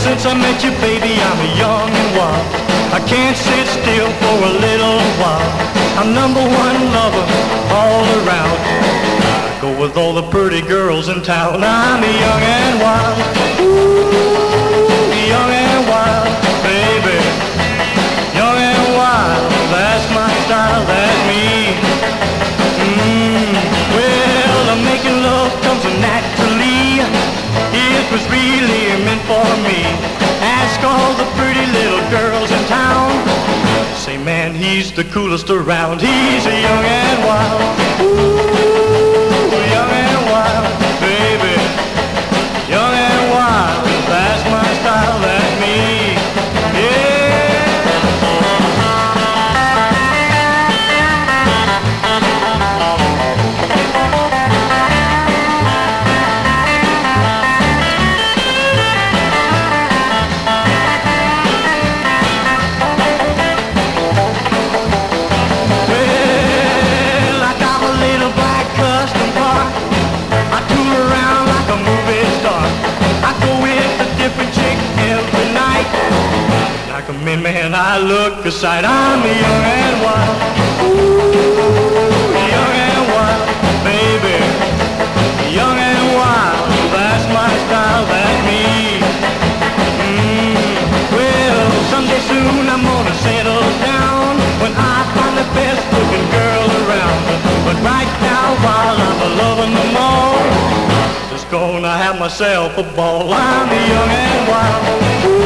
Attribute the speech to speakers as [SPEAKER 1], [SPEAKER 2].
[SPEAKER 1] since I met you, baby, I'm young and wild. I can't sit still for a little while. I'm number one lover all around. I go with all the pretty girls in town. I'm young and wild. Ooh, young and wild, baby. Young and wild, that's my style, that's me. Well, making love comes naturally. It was really meant for me. Ask all the pretty little girls in town. Say, man, he's the coolest around. He's a young and wild. Ooh, young and wild, baby. Young and wild, that's my style, that's me. Yeah. Man, I look aside, I'm young and wild. Ooh, young and wild, baby. Young and wild, that's my style, that's me. Well, someday soon I'm gonna settle down when I find the best looking girl around. But right now, while I'm loving them all, just gonna have myself a ball. I'm young and wild. Ooh,